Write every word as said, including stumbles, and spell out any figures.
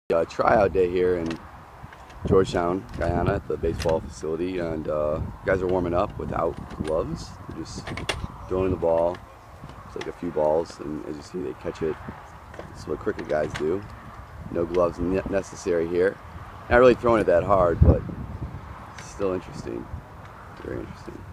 Uh, tryout day here in Georgetown, Guyana at the baseball facility, and uh, guys are warming up without gloves. They're just throwing the ball. It's like a few balls, and as you see, they catch it. That's what cricket guys do. No gloves necessary here. Not really throwing it that hard, but it's still interesting. Very interesting.